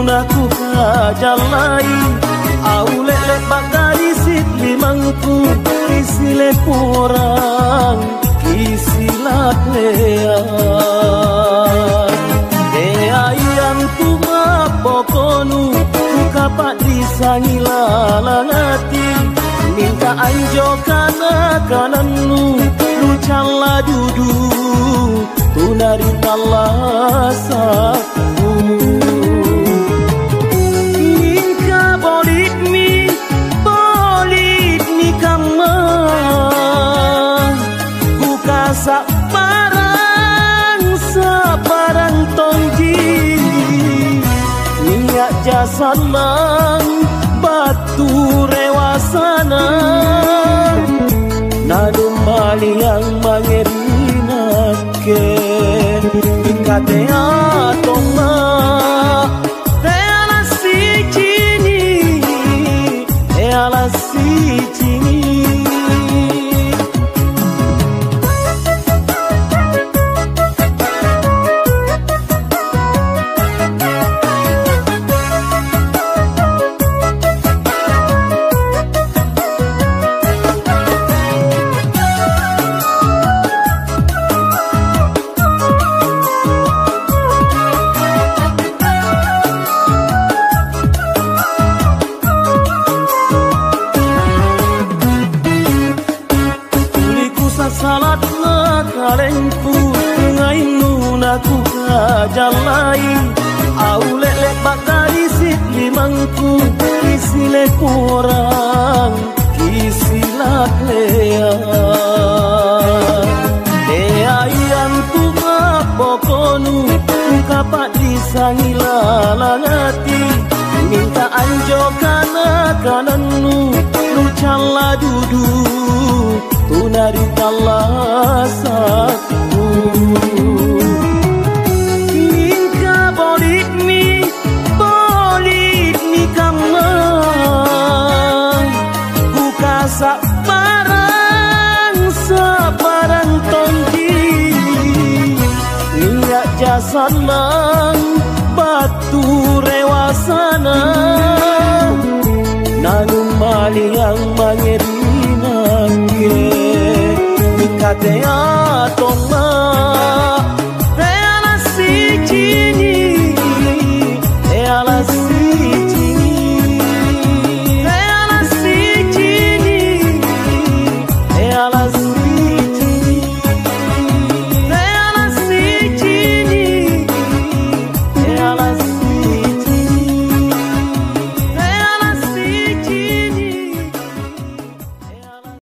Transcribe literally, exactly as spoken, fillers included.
naku kajalai au lelek bagari sit limangku isile kurang kisilat lean e ayam tu mapokonu kapak disangila langati minta anjo kana kananu lu cala dudu tunari talasaku minka bolit mi bolit mi kamang buka sabarang sabarang tongji minyak jasa lang batu rewasana nadu mali yang mangerina ke ikate atoma te ala si cini te ala si cini salat ngakalengku ngainu naku kajalai au lelek bakari sit limangku isile kurang kisilat lean e ayam tu mapokonu kapak disangila langati minta anjo kana kananu lu cala dudu tunari talasaku minka bolit mi bolit mi kamang buka sabarang sabarang tongji minyak jasa lang batu rewasana nanu mali yang mangerina ke ikate atoma